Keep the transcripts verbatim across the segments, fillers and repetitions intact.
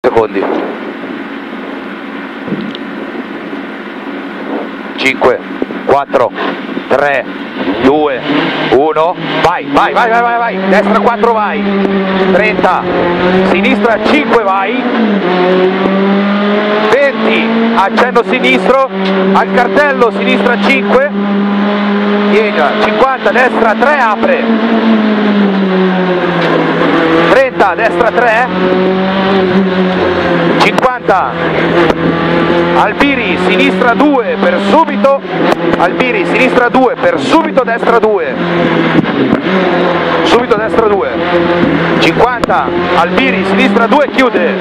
secondi. cinque, quattro, tre, due, uno, vai, vai, vai, vai, vai, vai, destra quattro vai, trenta, sinistra cinque vai, venti, accenno sinistro, al cartello sinistra cinque, cinquanta, destra tre apre, trenta, destra tre, cinquanta, Albiri, sinistra due per subito, Albiri, sinistra due per subito, destra due, subito destra due, cinquanta, Albiri, sinistra due, chiude,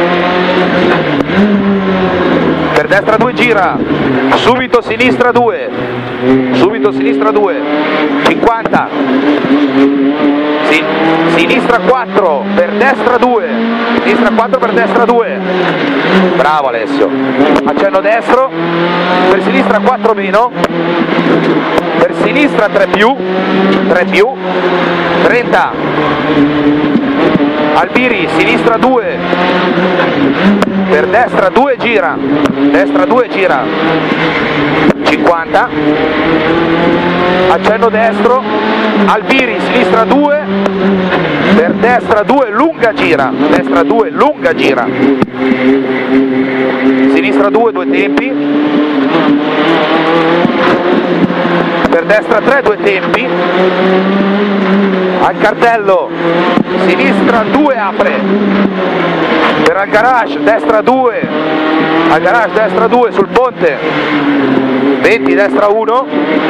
per destra due gira, subito sinistra due, subito sinistra due, cinquanta, Sin sinistra quattro per destra due, sinistra quattro per destra due, bravo Alessio, accenno destro, per sinistra quattro meno, per sinistra tre più, tre più, trenta, Albiri, sinistra due, per destra due gira, destra due gira, cinquanta, accenno destro, Albiri, sinistra due, per destra due, lunga gira, destra due, lunga gira, sinistra due, due tempi, per destra tre, due tempi, al cartello, sinistra due apre, per al garage, destra due, al garage, destra due sul ponte, venti, destra uno,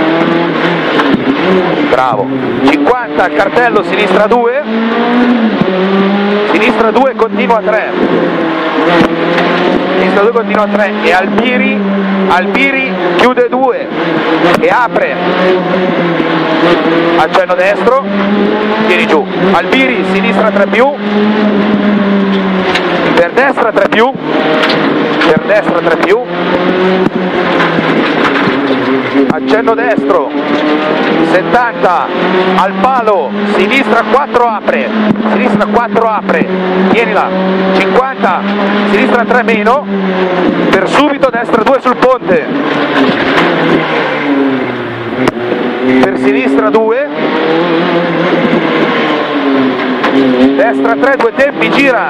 bravo, cinquanta al cartello, sinistra due, sinistra due, continua tre, sinistra due, continua tre, e Albiri, Albiri chiude due e apre, accenno destro, tieni giù, Albiri, sinistra tre più, per destra tre più, per destra tre più, accenno destro, settanta, al palo, sinistra quattro apre, sinistra quattro apre, tienila, cinquanta, sinistra tre meno, per subito, destra due sul ponte, per sinistra due, destra tre, due tempi, gira,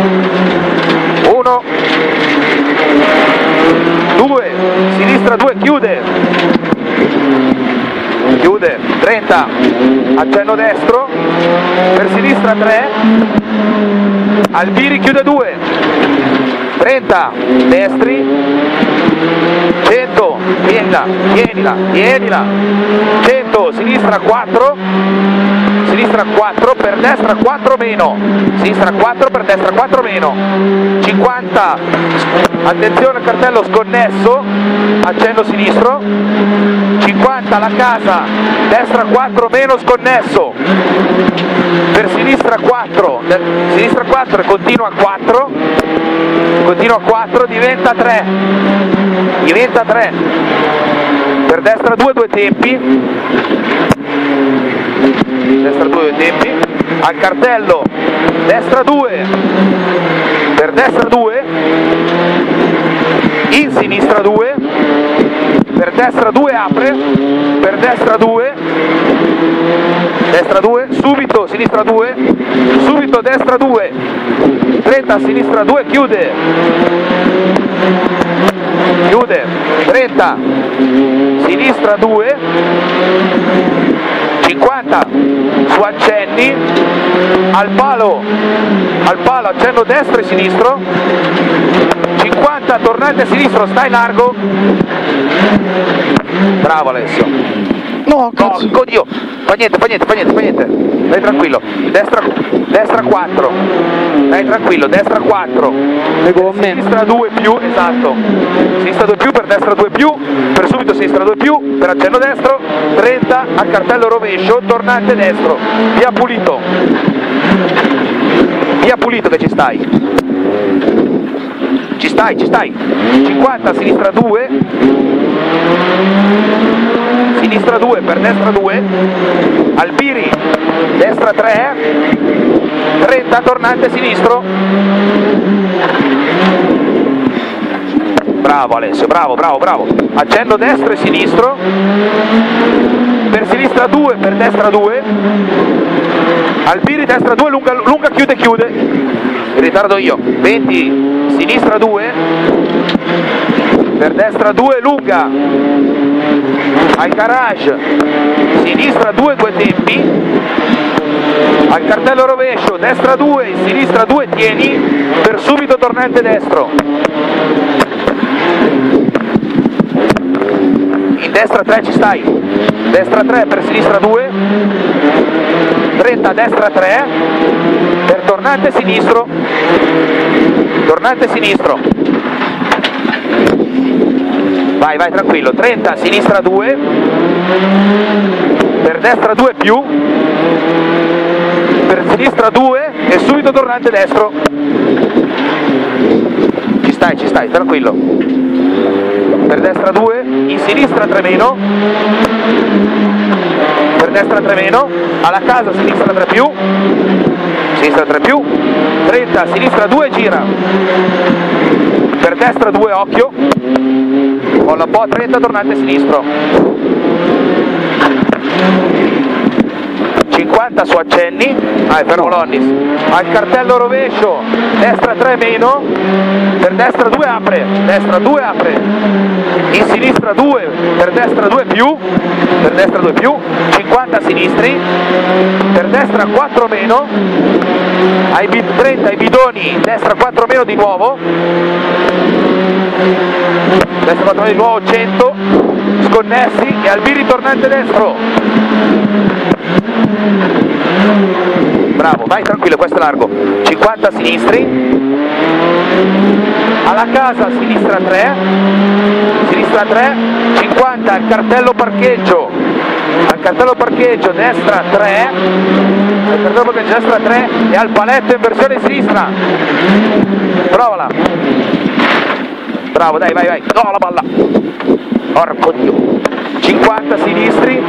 uno, due, sinistra due, chiude, chiude, trenta, accenno destro, per sinistra tre, Albiri chiude due, trenta, destri, cento, tienila, tienila, tienila, cento, sinistra quattro, sinistra quattro, per destra quattro meno, sinistra quattro, per destra quattro meno, cinquanta, attenzione al cartello sconnesso, accenno sinistro, cinquanta la casa, destra quattro meno sconnesso, per sinistra quattro, sinistra quattro e continua quattro, continua quattro, diventa tre, diventa tre, per destra due, due tempi, destra due, due tempi, al cartello, destra due, per destra due, in sinistra due, per destra due apre, per destra due, destra due, subito sinistra due, subito destra due, trenta, sinistra due, chiude, chiude, trenta, sinistra due, cinquanta, su accenni, al palo, al palo, accenno destro e sinistro, cinquanta, tornante a sinistro, stai largo, bravo Alessio, no, cazzo, no, oddio, fa niente, fa niente, fa niente, fa niente, dai tranquillo, destra, destra quattro, dai tranquillo, destra quattro, sinistra due più, esatto, sinistra due più, per destra due più, per subito sinistra due più, per accenno destro, trenta, al cartello rovescio, tornante destro, via pulito, via pulito che ci stai, ci stai, ci stai, cinquanta, sinistra due, sinistra due, per destra due, Albiri, destra tre, trenta, tornante sinistro, Bravo Alessio, bravo, bravo, bravo. Accenno destro e sinistro. Per sinistra due, per destra due. Albiri destra due, lunga, lunga, chiude, chiude. In ritardo io. venti, sinistra due. Per destra due, lunga. Al garage. Sinistra due, due tempi. Al cartello rovescio, destra due, sinistra due, tieni. Per subito tornante destro. In destra tre ci stai, destra tre per sinistra due, trenta destra tre, per tornante sinistro, tornante sinistro, vai vai tranquillo, trenta sinistra due, per destra due più, per sinistra due e subito tornante destro, ci stai, ci stai, tranquillo. Per destra due, in sinistra tre meno, per destra tre meno, alla casa sinistra tre più, sinistra tre più, trenta, sinistra due, gira, per destra due, occhio, molla un po', trenta, tornante sinistro, cinquanta su accenni, ah, è fermo Lonnis, al cartello rovescio, destra tre meno, per destra due apre, destra due apre, in sinistra due, per destra due più, per destra due più, cinquanta sinistri, per destra quattro meno, ai trenta ai bidoni, destra quattro meno di nuovo, destra quattro meno di nuovo, cento, sconnessi e albiri tornante destro. Bravo, vai tranquillo, questo è largo, cinquanta sinistri, alla casa sinistra tre, sinistra tre, cinquanta al cartello parcheggio, al cartello parcheggio destra tre, al cartello parcheggio destra tre e al paletto in versione sinistra, provala, bravo, dai, vai, vai, no la palla, porco Dio, cinquanta sinistri,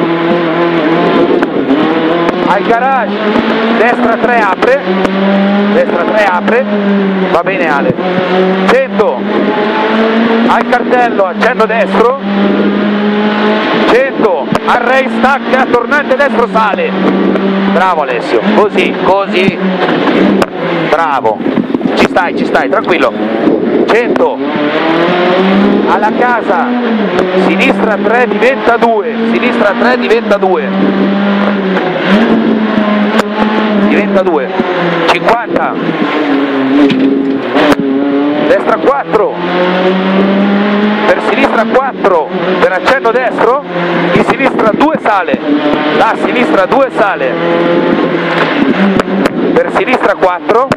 al garage, destra tre apre, destra tre apre, va bene Ale, cento, al cartello, accenno destro, cento, al race stacca, tornante destro sale, bravo Alessio, così, così, bravo, ci stai, ci stai, tranquillo, cento, alla casa, sinistra tre diventa due, sinistra tre diventa due, diventa due, cinquanta, destra quattro, per sinistra quattro, per accenno destro, in sinistra due sale, la sinistra due sale, per sinistra quattro,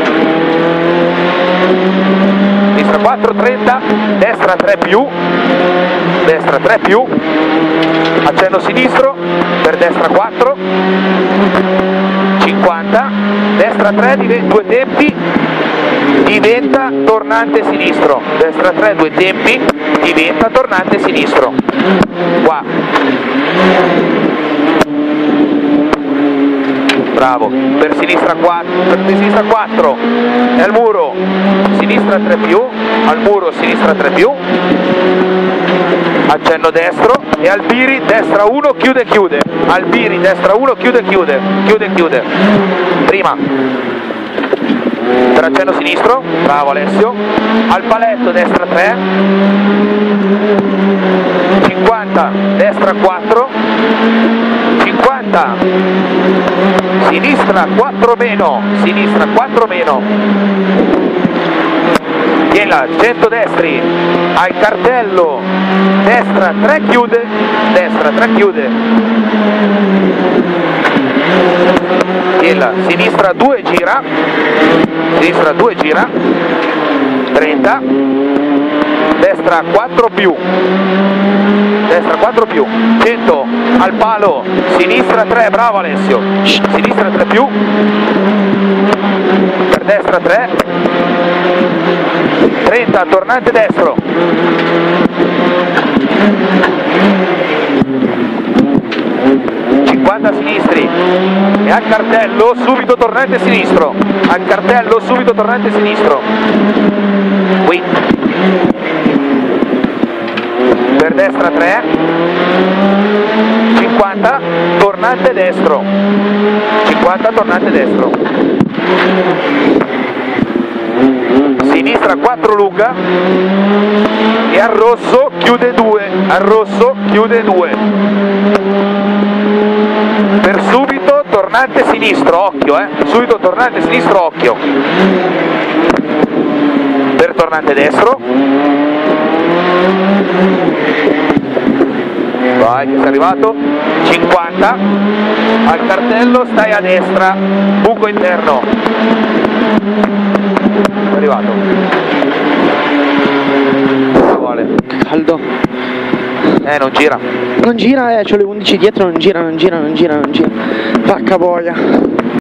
sinistra quattro, trenta, destra tre più, destra tre più, accenno sinistro, per destra quattro, cinquanta, destra tre, due tempi, diventa tornante sinistro, destra tre, due tempi, diventa tornante sinistro, qua, bravo, per sinistra quattro, per sinistra quattro, e al muro, sinistra tre più, al muro sinistra tre più, accenno destro e Albiri destra uno, chiude chiude, Albiri destra uno, chiude chiude, chiude chiude, prima, per accenno sinistro, bravo Alessio, al paletto destra tre, cinquanta, destra quattro, cinquanta, sinistra quattro meno, sinistra quattro meno, Tienila, cento destri, al cartello, destra tre chiude, destra tre chiude, Tienila, sinistra due gira, sinistra due gira, trenta, destra quattro più, destra quattro più, cento, al palo, sinistra tre, bravo Alessio, sinistra tre più, per destra tre, trenta, tornante destro, cinquanta sinistri e al cartello subito tornante sinistro, al cartello subito tornante sinistro, qui, cinquanta, tornante destro. Sinistra quattro lunga e al rosso chiude due, al rosso chiude due. Per subito tornante sinistro, occhio eh, subito tornante sinistro, occhio. Per tornante destro. Vai, che sei arrivato. cinquanta. Al cartello stai a destra, buco interno. È arrivato. Cosa vuole? Caldo. Eh, non gira. Non gira, eh, c'ho le undici dietro, non gira, non gira, non gira, non gira. Vacca boia.